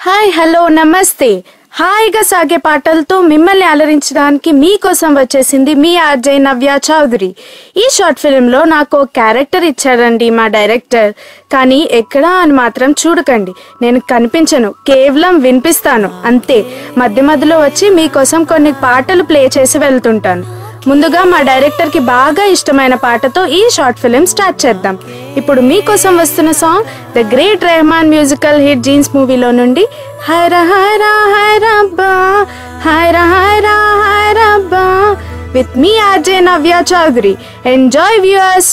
Hi hello నమస్తే. హాయిగా సాగే పాటలతో మిమ్మల్ని అలరించడానికి మీకోసం వచ్చేసింది మీ ఆర్జే నవ్య చౌదరి. ఈ షార్ట్ ఫిల్మ్లో నాకు క్యారెక్టర్ ఇచ్చాడండి మా డైరెక్టర్. కానీ ఎక్కడా అని మాత్రం చూడకండి, నేను కనిపించను, కేవలం వినిపిస్తాను అంతే. మధ్య మధ్యలో వచ్చి మీకోసం కొన్ని పాటలు ప్లే చేసి వెళ్తుంటాను. ముందుగా మా డైరెక్టర్కి బాగా ఇష్టమైన పాటతో ఈ షార్ట్ ఫిల్మ్ స్టార్ట్ చేద్దాం. ఇప్పుడు మీకోసం వస్తున్న song the great Rahman musical hit Jeans మూవీలో నుండి హైరా హైరా హైరబ్బా హైరా హైరా హైరబ్బా విత్ మీ RJ Navya Chowdary. Enjoy viewers.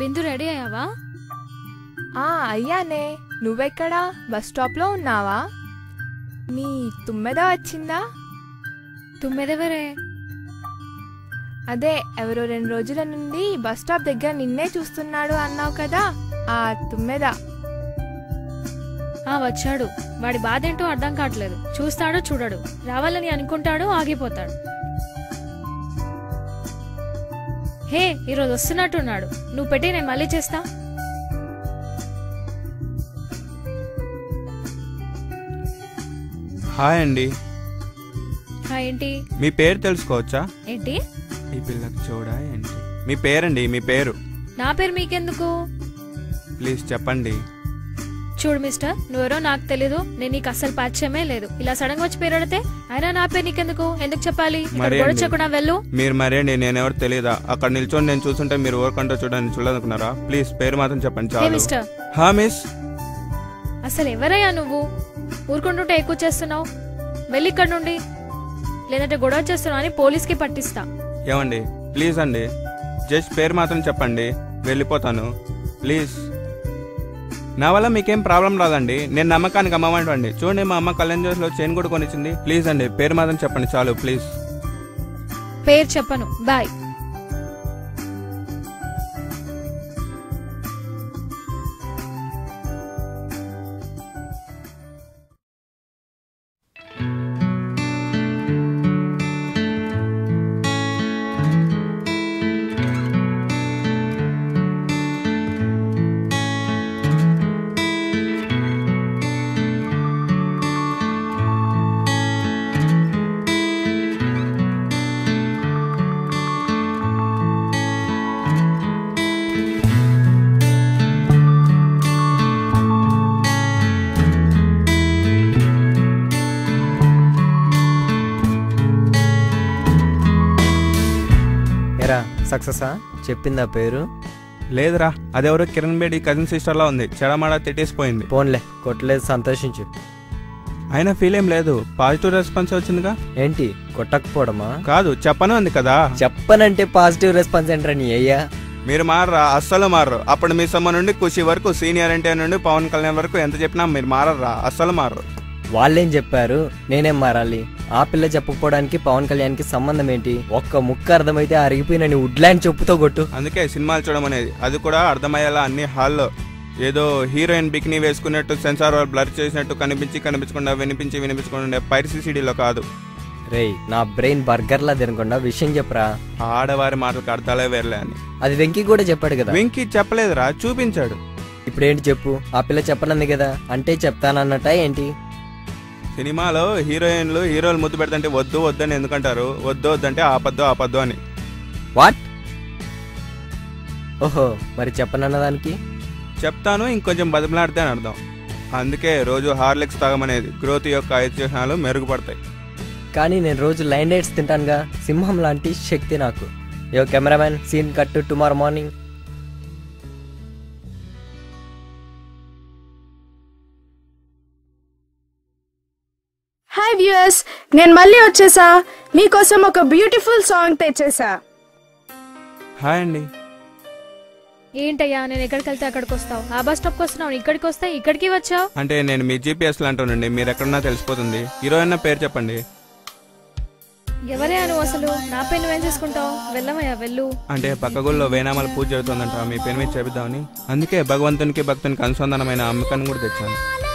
Bindu ready అయ్యావా? అయ్యానే. నువ్వెక్కడా? బస్ స్టాప్లో ఉన్నావా? మీ తుమ్మెద వచ్చిందా? తుమ్మెదెవరే? అదే ఎవరో 2 రోజుల నుండి బస్ స్టాప్ దగ్గర నిన్నే చూస్తున్నాడు అన్నావు కదా, ఆ తుమ్మెద. వచ్చాడు. వాడి బాధ ఏంటో అర్థం కావట్లేదు. చూస్తాడు, చూడడు. రావాలని అనుకుంటాడు, ఆగిపోతాడు. హే, ఈరోజు వస్తున్నట్టున్నాడు. నువ్వు పెట్టి నేను మళ్ళీ చేస్తా. హాయ్ అండి. ఏంటి? మీ పేరు తెలుసుకోవచ్చా? ఏంటి? ఈ పిల్లకి చూడా ఏంటి? మీ పేరండి, మీ పేరు. నా పేరు మీకెందుకు? ప్లీజ్ చెప్పండి. చూడు మిస్టర్, నువ్వెవరో నాకు తెలీదు. నేను నీకు అస్సలు పరిచయమే లేదు. ఇలా సడన్ గా వచ్చి పేరు అడితే అయినా నా పేరు నీకెందుకు? ఎందుకు చెప్పాలి? గొడవచ్చకుండా వెళ్ళు. మీరు మరేండి, నేనెవరు తెలియదా? అక్కడ నిల్చొని నేను చూస్తుంటే మీరు ఊరకంటూ చూడాలనుకున్నారా? ప్లీజ్ పేరు మాత్రం చెప్పండి చాలు. మిస్టర్. మిస్. అసలు ఎవరయ్యా నువ్వు? ఊరుకుంటుంటే ఎక్కువ చేస్తున్నావు. వెళ్ళి ఇక్కడ నుండి, లేదంటే గొడవ చేస్తున్నావు అని పోలీస్కి పట్టిస్తా. ఏమండి ప్లీజ్ అండి, జస్ట్ పేరు మాత్రం చెప్పండి, వెళ్ళిపోతాను ప్లీజ్. నా వల్ల మీకేం ప్రాబ్లం రాదండి. నేను నమ్మకానికి అమ్మమంటండి. చూడండి, మా అమ్మ కళ్యాణ్ జ్యూస్లో చైన్ కూడా కొనిచ్చింది. ప్లీజ్ అండి, పేరు మాత్రం చెప్పండి చాలు ప్లీజ్. పేరు చెప్పను, బాయ్. సక్సెసా? చెప్పిందా పేరు? లేదురా, అదెవరో కిరణ్ బేడి కజిన్ సిస్టర్ లా ఉంది. చెడమాడ తిట్టేసిపోయింది. పోన్లే, కొట్టలేదు, సంతోషించు. అయినా ఫీల్ ఏం లేదు, పాజిటివ్ రెస్పాన్స్ వచ్చిందిగా. ఏంటి కొట్టకపోవడమా? కాదు, చెప్పను అంది కదా. చెప్పనంటే పాజిటివ్ రెస్పాన్స్ ఏంట్రా నీ అయ్యా? మీరు మారరా, అస్సలు మారరు. అప్పుడు మీ సమ్మ నుండి ఖుషి వరకు, సీనియర్ ఎన్టీఆర్ నుండి పవన్ కళ్యాణ్ వరకు ఎంత చెప్పినా మీరు మారరా, అస్సలు మారరు. వాళ్ళేం చెప్పారు? నేనేం మారాలి? ఆ పిల్ల చెప్పకపోవడానికి పవన్ కళ్యాణ్ కి సంబంధం ఏంటి? ఒక్క ముక్క అర్థమైతే అరిగిపోయిన నీ వుడ్లాండ్ చెప్పుతో కొట్టు. అందుకే సినిమాలు చూడడం అనేది, అది కూడా అర్థమయ్యేలా అన్ని హాల్లో. ఏదో హీరోయిన్ బికినీ వేసుకున్నట్టు, సెన్సార్ వాళ్ళు బ్లర్ చేసినట్టు, కనిపించకుండా వినిపించకుండా పైరసీడీలో కాదు. రేయ్, నా బ్రెయిన్ బర్గర్లా తినకుండా విషయం చెప్పరా. ఆడవారి మాటలకు అర్థాలే వేర్లే అని అది వెంకీ కూడా చెప్పాడు కదా. వెంకీ చెప్పలేదురా, చూపించాడు. ఇప్పుడేంటి చెప్పు? ఆ పిల్ల చెప్పనంది కదా, అంటే చెప్తానన్నట ఏంటి? సినిమాలో హీరోలు ముద్దు పెడతంటే వద్దు వద్దని ఎందుకంటారు? వద్దు వద్దంటే ఆపద్దు అని. వాట్? ఓహో, మరి చెప్పనన్నదానికి? చెప్తాను, ఇంకొంచెం బతిమలాడితే అని అర్థం. అందుకే రోజు హార్లిక్స్ తాగమనేది. గ్రోత్ యొక్క 5 చిహ్నాలు మెరుగుపడతాయి. కానీ నేను రోజు లైన్ డైట్స్ తింటానుగా. సింహం లాంటి శక్తి నాకు. Yo cameraman, scene cut tomorrow morning. Hi viewers, నేను మళ్ళీ వచ్చేసా. మీకోసం ఒక బ్యూటిఫుల్ సాంగ్ తెచ్చేసా. హాయ్ అండి. ఏంటయ్యా, నేను ఎక్కడికి వెళ్తే అక్కడికి వస్తావు? ఆ బస్ స్టాప్కి వస్తున్నావు, ఇక్కడికి వస్తే ఇక్కడికి వచ్చావు. అంటే నేను మీ జీపీఎస్ అంటానండి, మీరు ఎక్కడున్నా తెలిసిపోతుంది. హీరోయిన్ పేరు చెప్పండి. ఎవరే నువ్వు? అసలు నా పేరు నువ్వేం చేసుకుంటావు? వెళ్ళమయ్యా, వెళ్ళు. అంటే పక్క గుళ్ళో వేనామాల పూజ జరుగుతుందంట, మీ పేరు మీద చేపిద్దామని. అందుకే భగవంతునికి భక్తునికి అనుసంధానమైన అమ్మకాన్ని కూడా తెచ్చాను.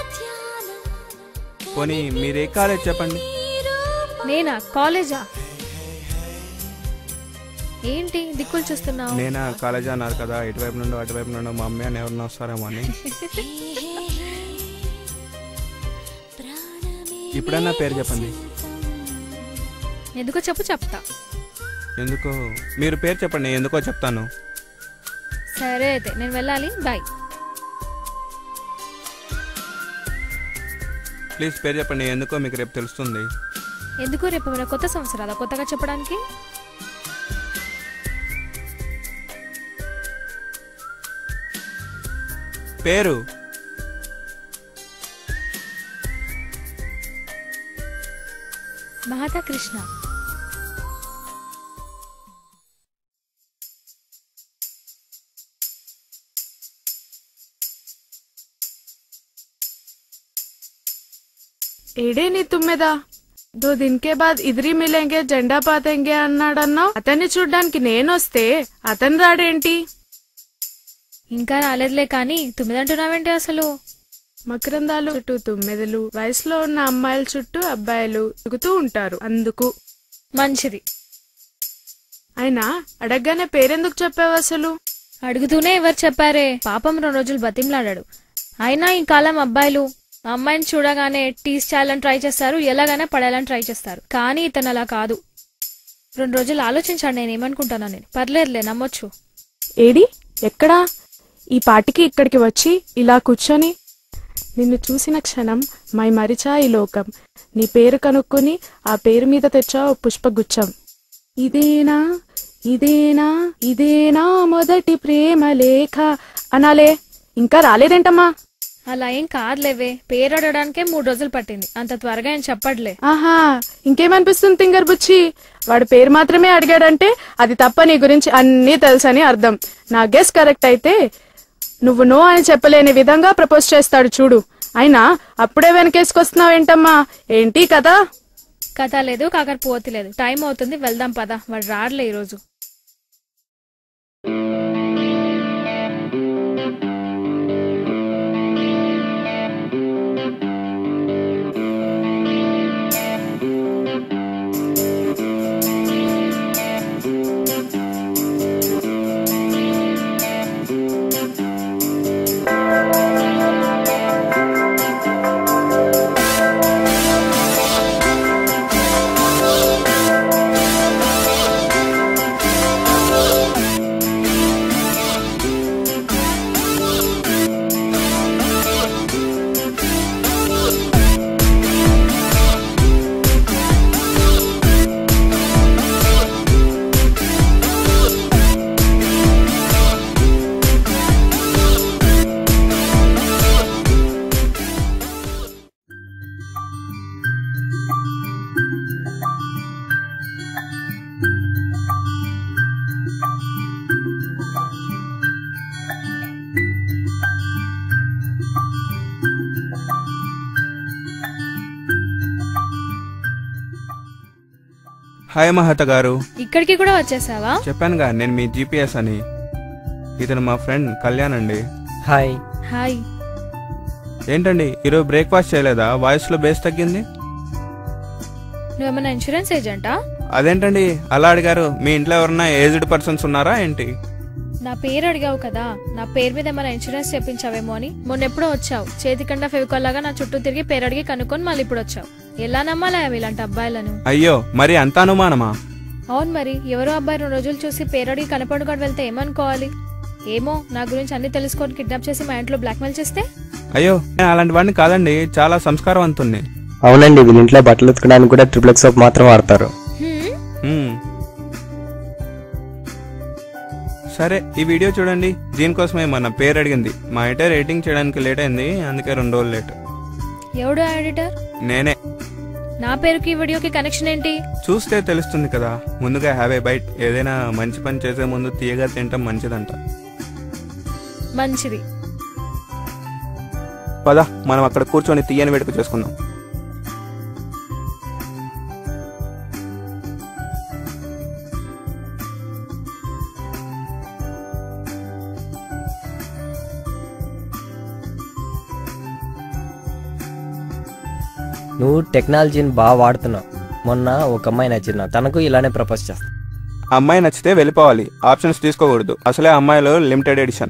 పోనీ మీరు ఏ కాలేజ్ చెప్పండి. నేనా? కాలేజా? ఏంటి దిక్కులు చూస్తున్నావు? నేనా కాలేజ్ అన్నారు కదా, ఇటువైపు నుండి అటువైపు నుండి మా అమ్మాయి అని ఎవరన్నా వస్తారేమో అని. ఇప్పుడన్నా పేరు చెప్పండి. ఎందుకో చెప్పు, చెప్తా. ఎందుకో? మీరు పేరు చెప్పండి, ఎందుకో చెప్తాను. సరే అయితే నేను వెళ్ళాలి, బాయ్. ప్లీజ్ పేరు చెప్పండి, ఎందుకో మీకు రేపు తెలుస్తుంది. ఎందుకు? రేపు మన కొత్త సంవత్సరాల కొత్తగా చెప్పడానికి. పేరు మహాతా కృష్ణ. హాయ్, ఏడే నీ తుమ్మెదా 2 दिन के बाद ఇదిరి మిలేంగే జెండా పాతేంగే అన్నాడన్నావు. అతన్ని చూడ్డానికి నేనొస్తే అతను రాడేంటి? ఇంకా రాలేదులే కానీ తుమ్మిదంటున్నావేంటి అసలు? మకరందాలు చుట్టూ తుమ్మెదలు, వయసులో ఉన్న అమ్మాయిల చుట్టూ అబ్బాయిలు తిరుగుతూ ఉంటారు అందుకు. మంచిది. అయినా అడగగానే పేరెందుకు చెప్పావు అసలు? అడుగుతూనే ఎవరు చెప్పారే, పాపం 2 రోజులు బతిమలాడాడు. అయినా ఈ కాలం అబ్బాయిలు అమ్మాయిని చూడగానే టీస్ చేయాలని ట్రై చేస్తారు, ఎలాగైనా పడేయాలని ట్రై చేస్తారు. కానీ ఇతను అలా కాదు. 2 రోజులు ఆలోచించాడు నేనేమనుకుంటానా. నేను పర్లేదులే, నమ్మొచ్చు. ఏడి ఎక్కడా? ఈ పాటికి ఇక్కడికి వచ్చి ఇలా కూర్చొని నిన్ను చూసిన క్షణం మై మరిచా ఈ లోకం. నీ పేరు కనుక్కొని ఆ పేరు మీద తెచ్చావు పుష్పగుచ్చం. ఇదేనా ఇదేనా ఇదేనా మొదటి ప్రేమ లేఖ అనాలే. ఇంకా రాలేదేంటమ్మా? అలా ఏం కాదులేవే, పేరు అడగడానికే 3 రోజులు పట్టింది. అంత త్వరగా ఏం చెప్పట్లే. ఆహా, ఇంకేమనిపిస్తుంది తింగర్ బుచ్చి? వాడు పేరు మాత్రమే అడిగాడంటే అది తప్ప నీ గురించి అన్నీ తెలుసని అర్థం. నా గెస్ కరెక్ట్ అయితే నువ్వు నో అని చెప్పలేని విధంగా ప్రపోజ్ చేస్తాడు చూడు. అయినా అప్పుడే వెనకేసుకొస్తున్నావేంటమ్మా? ఏంటి కదా? కథ లేదు, కాకరపోతి లేదు. టైం అవుతుంది, వెళ్దాం పద. వాడు రాడలే ఈరోజు. హాయ్ మహత గారు. ఇక్కడికి కూడా వచ్చేసావా? చెప్పానుగా నేను మీ జీపీఎస్ అని. ఇతను మా ఫ్రెండ్ కళ్యాణ్ అండి. హాయ్. హాయ్. ఏంటండి ఈరోజు బ్రేక్ఫాస్ట్ చేయలేదా? వాయిస్ లో బేస్ తగ్గింది. నువ్వేమన్నా ఇన్సూరెన్స్ ఏజెంటా? అదేంటండి అలా అడిగారు? మీ ఇంట్లో ఎవరన్నా ఏజ్డ్ పర్సన్స్ ఉన్నారా ఏంటి? నా పేరు అడిగావు కదా, నా పేరు మీద ఏమైనా ఇన్సూరెన్స్ చేపించావేమో అని. మొన్నెప్పుడో వచ్చావు, చేతికండా ఫెవికాల్ లాగా నా చుట్టూ తిరిగి పేరు అడిగి కనుక్కొని మళ్ళీ ఇప్పుడు వచ్చావు. ఎలా నమ్మాలా ఇలాంటి అబ్బాయిలను? అయ్యో, మరి అంత అనుమానమా? అవును మరి, ఎవరో అబ్బాయి 2 రోజులు చూసి పేరు అడిగి కనపడుకొని వెళ్తే ఏమనుకోవాలి? ఏమో, నా గురించి అన్ని తెలుసుకొని కిడ్నాప్ చేసి మా ఇంట్లో బ్లాక్మెయిల్ చేస్తే? అయ్యో, నేను అలాంటి వాడిని కాదండి, చాలా సంస్కారవంతుణ్ణి. అవునండి, వీళ్ళ ఇంట్లో బట్టలు ఉతకడానికి కూడా ట్రిప్లెక్స్ సోప్ మాత్రం వాడతారు. సరే, ఈ వీడియో చూడండి. దీనికోసమే మన పేరు అడిగింది. మా ఎడిటర్ రేటింగ్ చేయడానికి లేట్ అయింది, అందుకే 2 రోజులు లేట్. ఎవడు ఎడిటర్? నేనే. నా పేరుకి ఈ వీడియోకి కనెక్షన్ ఏంటి? చూస్తే తెలుస్తుంది కదా. ముందుగా హ్యావ్ ఏ బైట్. ఏదైనా మంచి పని చేసే ముందు తీయగా తినటం మంచిదంట. మంచిది. పద, మనం అక్కడ కూర్చొని తీయని వేడుక చేసుకుందాం. నువ్వు టెక్నాలజీని బాగా వాడుతున్నావు. మొన్న ఒక అమ్మాయి నచ్చిన, తనకు ఇలానే ప్రపోజ్ చేస్తా. అమ్మాయి నచ్చితే వెళ్ళిపోవాలి, ఆప్షన్స్ తీసుకోకూడదు. అసలే అమ్మాయిలు లిమిటెడ్ ఎడిషన్.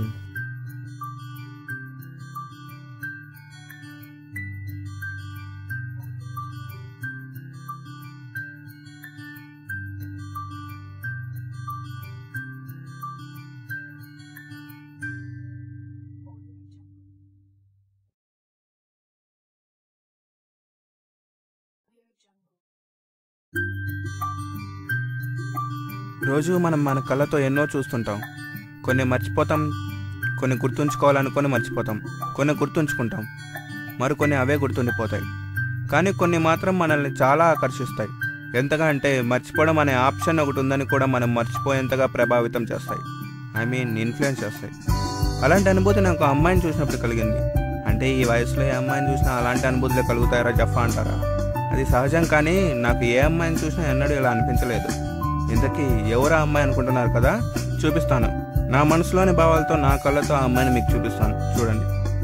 రోజు మనం మన కళ్ళతో ఎన్నో చూస్తుంటాం. కొన్ని మర్చిపోతాం, కొన్ని గుర్తుంచుకోవాలనుకొని మర్చిపోతాం, కొన్ని గుర్తుంచుకుంటాం, మరికొన్ని అవే గుర్తుండిపోతాయి. కానీ కొన్ని మాత్రం మనల్ని చాలా ఆకర్షిస్తాయి. ఎంతగా అంటే మర్చిపోవడం అనే ఆప్షన్ ఒకటి ఉందని కూడా మనం మర్చిపోయేంతగా ప్రభావితం చేస్తాయి. ఇన్ఫ్లుయెన్స్ చేస్తాయి. అలాంటి అనుభూతి నాకు అమ్మాయిని చూసినప్పుడు కలిగింది. అంటే ఈ వయసులో ఏ అమ్మాయిని చూసినా అలాంటి అనుభూతులు కలుగుతాయరా జఫా అంటారా? అది సహజం, కానీ నాకు ఏ అమ్మాయిని చూసినా ఎన్నడూ ఇలా అనిపించలేదు. ఇంతకీ ఎవరా అమ్మాయి అనుకుంటున్నారు కదా, చూపిస్తాను. నా మనసులోని భావాలతో నా కళ్ళతో ఆ అమ్మాయిని మీకు చూపిస్తాను, చూడండి.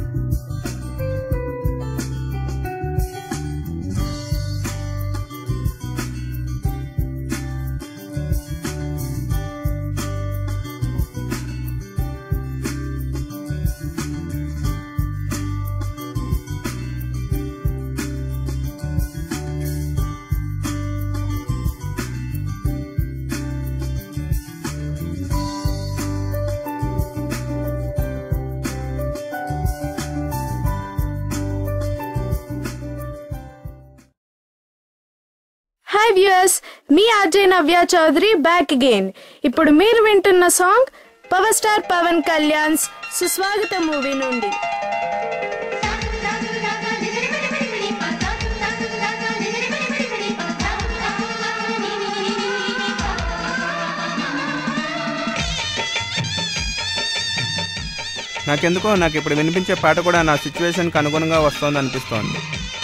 హాయ్ వ్యూయర్స్, మీ RJ Navya Chowdary back again. ఇప్పుడు మీరు వింటున్న song power star Pawan Kalyan Suswagatha movie నుండి. నాకెందుకో నాకు ఇప్పుడు వినిపించే పాట కూడా నా సిచ్యువేషన్కి అనుగుణంగా వస్తుంది అనిపిస్తోంది.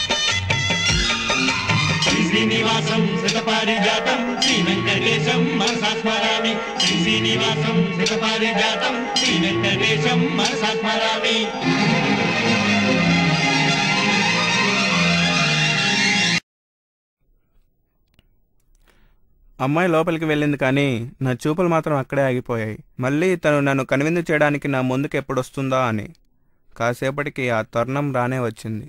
శ్రీనివాసం శతపారిజాతం శ్రీ వెంకటేశం మనసా స్మరామి. శ్రీనివాసం శతపారిజాతం శ్రీ వెంకటేశం మనసా స్మరామి. అమ్మాయి లోపలికి వెళ్ళింది, కానీ నా చూపులు మాత్రం అక్కడే ఆగిపోయాయి. మళ్ళీ తను నన్ను కన్విన్స్ చేయడానికి నా ముందుకు ఎప్పుడు వస్తుందా అని. కాసేపటికి ఆ తరుణం రానే వచ్చింది.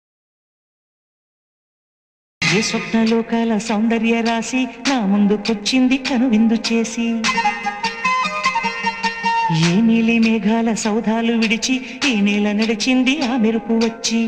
ఏ స్వప్నలోకాల సౌందర్య రాశి నా ముందుకొచ్చింది కనువిందు చేసి. ఏ నీలి మేఘాల సౌధాలు విడిచి ఈ నేల నడిచింది ఆ మెరుపు వచ్చి.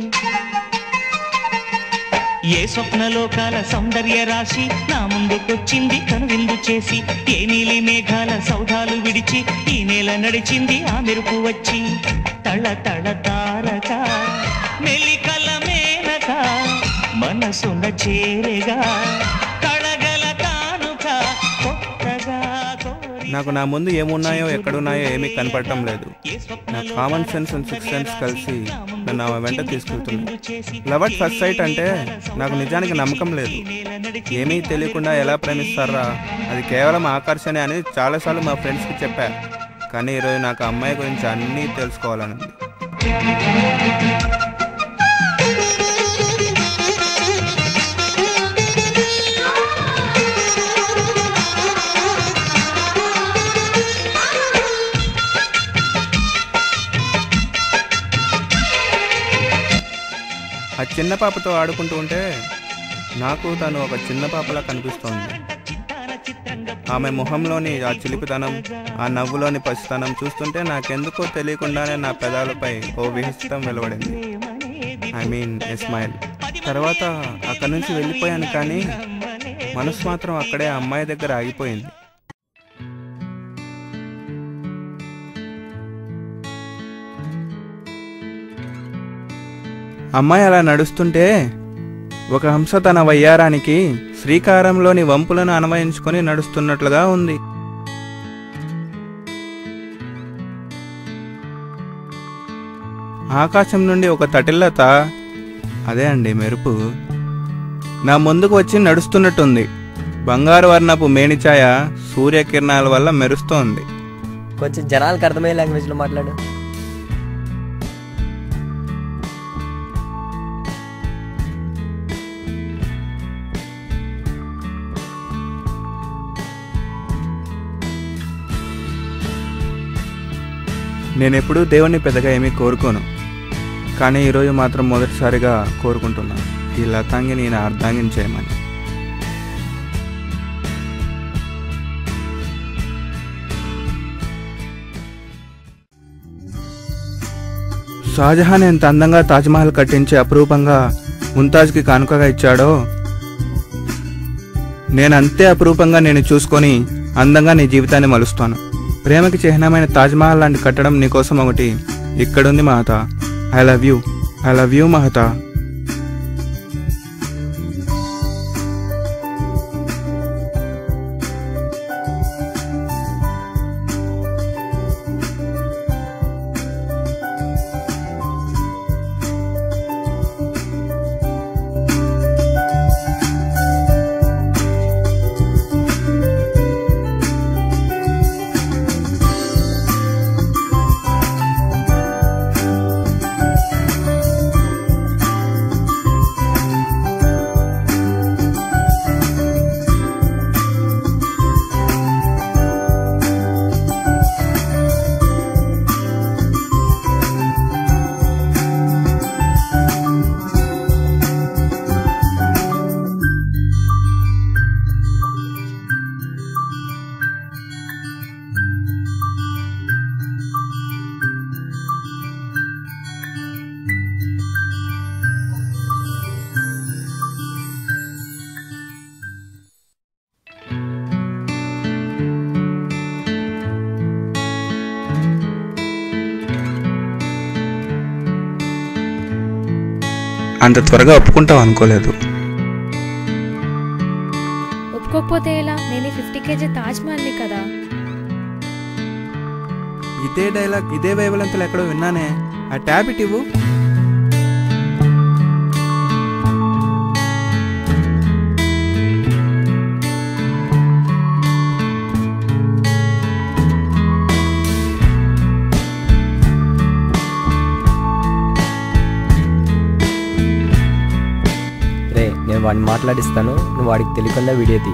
ఏ స్వప్నలోకాల సౌందర్య రాశి నా ముందుకొచ్చింది కనువిందు చేసి. ఏ నీలి మేఘాల సౌధాలు విడిచి ఈ నేల నడిచింది ఆ మెరుపు వచ్చి. తళ తళ తారక మెలికల మేనక మనసున చేరగా కళగల కానుక కొత్తగా. నాకు నా ముందు ఏమున్నాయో ఎక్కడున్నాయో ఏమీ కనపడటం లేదు. నా common sense and six sense కలిసి నన్ను ఆమె వెంట తీసుకెళ్తుంది. లవ్ అట్ ఫస్ట్ సైట్ అంటే నాకు నిజానికి నమ్మకం లేదు. ఏమీ తెలియకుండా ఎలా ప్రేమిస్తారా, అది కేవలం ఆకర్షణ అని చాలాసార్లు మా ఫ్రెండ్స్కి చెప్పా. కానీ ఈరోజు నాకు అమ్మాయి గురించి అన్నీ తెలుసుకోవాలని. ఆ చిన్న పాపతో ఆడుకుంటూ ఉంటే నాకు తను ఒక చిన్న పాపలా కనిపిస్తోంది. ఆమె మొహంలోని ఆ చిలిపితనం, ఆ నవ్వులోని పసితనం చూస్తుంటే నాకెందుకో తెలియకుండానే నా పెదాలపై ఓ విహిష్టం వెలువడింది. I mean a smile. తర్వాత అక్కడి నుంచి వెళ్ళిపోయాను, కానీ మనసు మాత్రం అక్కడే అమ్మాయి దగ్గర ఆగిపోయింది. అమ్మాయి అలా నడుస్తుంటే ఒక హంస తన వయ్యారానికి శ్రీకారంలోని వంపులను అన్వయించుకొని నడుస్తున్నట్లుగా ఉంది. ఆకాశం నుండి ఒక తటిల్లత, అదే అండి మెరుపు, నా ముందుకు వచ్చి నడుస్తున్నట్టుంది. బంగారు వర్ణపు మేనిఛాయ సూర్యకిరణాల వల్ల మెరుస్తోంది. కొంచెం జనాలకు అర్థమయ్యే లాంగ్వేజ్లో మాట్లాడు. నేనెప్పుడూ దేవుణ్ణి పెద్దగా ఏమీ కోరుకోను, కానీ ఈరోజు మాత్రం మొదటిసారిగా కోరుకుంటున్నాను ఈ లతాంగిని నా అర్ధాంగిని చేయమని. షాజహాన్ ఎంత అందంగా తాజ్మహల్ కట్టించి అపురూపంగా ముంతాజ్కి కానుకగా ఇచ్చాడో, నేనంతే అపురూపంగా నేను చూసుకొని అందంగా నీ జీవితాన్ని మలుస్తాను. ప్రేమకి చిహ్నమైన తాజ్మహల్ లాంటి కట్టడం నీకోసం ఒకటి ఇక్కడుంది Mahatha. I love you, I love you Mahatha. అంత త్వరగా ఒప్పుకుంటావు అనుకోలేదు. ఒప్పుకోకపోతే ఎలా? నేను 50 kg తాజ్ మహల్ని కదా. ఇదే డైలాగ్ ఇదే వైవలంతలు ఎక్కడో విన్నానే. ఆ ట్యాబ్ ఇటు ఇవ్వు. రే, నేను వాడిని మాట్లాడిస్తాను, నువ్వు వాడికి తెలియకుండా వీడియో తీ.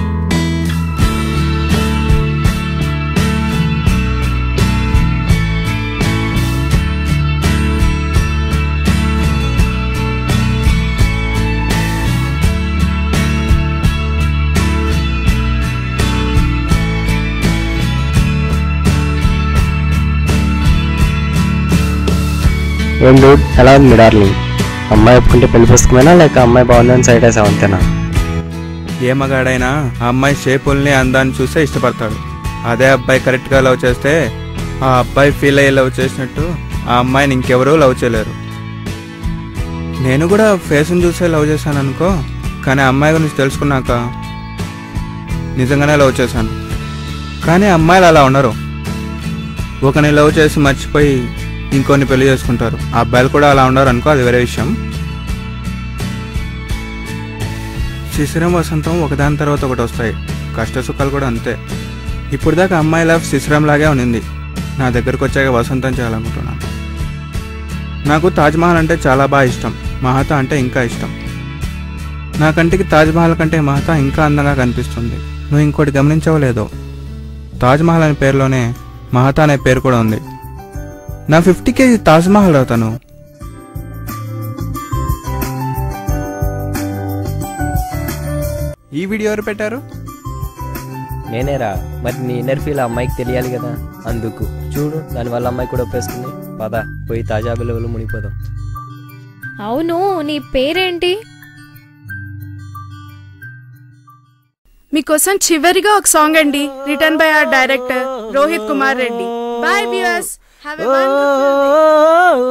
ఏం డూడ్, ఎలా ఉంది మీ డార్లింగ్? అమ్మాయి ఒప్పుకుంటే పెళ్లి పుస్తకమేనా లేక అమ్మాయి బాగుందని సైడ్ వేసావు అంతేనా? ఏ మగాడైనా ఆ అమ్మాయి షేపుల్ని అందాన్ని చూసే ఇష్టపడతాడు. అదే అబ్బాయి కరెక్ట్గా లవ్ చేస్తే ఆ అబ్బాయి ఫీల్ అయ్యి లవ్ చేసినట్టు ఆ అమ్మాయిని ఇంకెవరూ లవ్ చేయలేరు. నేను కూడా ఫేస్ని చూసే లవ్ చేశాను అనుకో, కానీ ఆ అమ్మాయి గురించి తెలుసుకున్నాక నిజంగానే లవ్ చేశాను. కానీ అమ్మాయిలు అలా ఉండరు. ఒకరిని లవ్ చేసి మర్చిపోయి ఇంకొన్ని పెళ్లి చేసుకుంటారు. ఆ అబ్బాయిలు కూడా అలా ఉండరు అనుకో, అది వేరే విషయం. శిశిరం వసంతం ఒకదాని తర్వాత ఒకటి వస్తాయి, కష్ట సుఖాలు కూడా అంతే. ఇప్పుడు దాకా అమ్మాయి లవ్ శిశిరం లాగే ఉన్నింది. నా దగ్గరకు వచ్చాక వసంతం చేయాలనుకుంటున్నాను. నాకు తాజ్మహల్ అంటే చాలా బాగా ఇష్టం, మహతా అంటే ఇంకా ఇష్టం. నా కంటికి తాజ్మహల్ కంటే మహతా ఇంకా అందంగా కనిపిస్తుంది. నువ్వు ఇంకోటి గమనించవలేదో, తాజ్మహల్ అనే పేరులోనే మహతా అనే పేరు కూడా ఉంది. నా 50 kg తాజ్మహల్ అవుతాను. ఈ వీడియో ఎవరు పెట్టారు? నేనేరా. మరి నీ ఇన్నర్ ఫీల్ అమ్మాయికి తెలియాలి కదా, అందుకు. చూడు, దానివల్ల అమ్మాయి కూడా ఒప్పేసుకుంది. పద పోయి తాజా బిల్లవలు మునిగిపోదాం. అవును, నీ పేరేంటి? మీకోసం చివరిగా ఒక సాంగ్ అండి, return by our director Rohit Kumar Reddy. Bye viewers, have a wonderful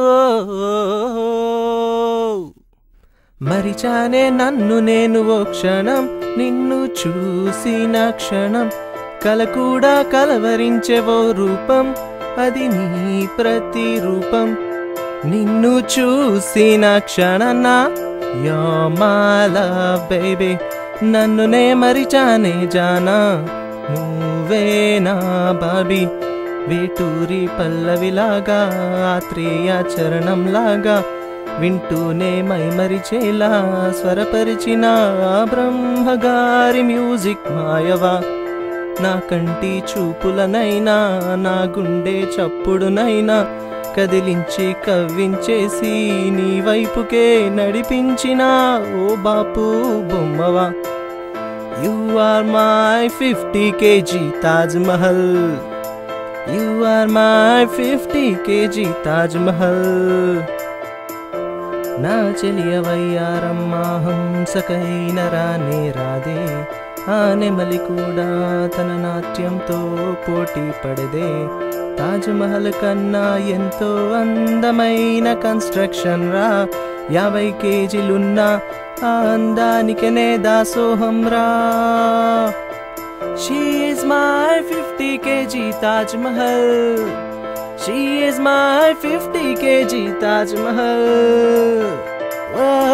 day. మరిచానే నన్ను నేను ఓ క్షణం, నిన్ను చూసిన క్షణం, కల కూడా కలవరించేవో రూపం, అది నీ ప్రతిరూపం. నిన్ను చూసిన క్షణన యో మై లవ్ బేబీ, నన్ను నే మరిచానే జానా, నువ్వే నా బాబీ. వేటూరి పల్లవిలాగా, ఆత్రేయ చరణంలాగా, వింటూనే మైమరిచేలా స్వరపరిచిన బ్రహ్మగారి మ్యూజిక్ మాయవా. నా కంటి చూపులనైనా, నా గుండె చప్పుడునైనా కదిలించి కవ్వించేసి నీ వైపుకే నడిపించిన ఓ బాపు బొమ్మవా. You are my 50 kg Taj Mahal, you are my 50 kg Taj Mahal. నా చెలియవయ్యారమ్మా హంసకైన రానే రాదే, ఆ నెమలి కూడా తన నాట్యంతో పోటీ పడదే. తాజ్మహల్ కన్నా ఎంతో అందమైన కన్స్ట్రక్షన్ రా, 50 kgలున్న ఆ అందానికనే దాసోహం రా. She is my 50 kg Taj Mahal, she is my 50 kg Taj Mahal.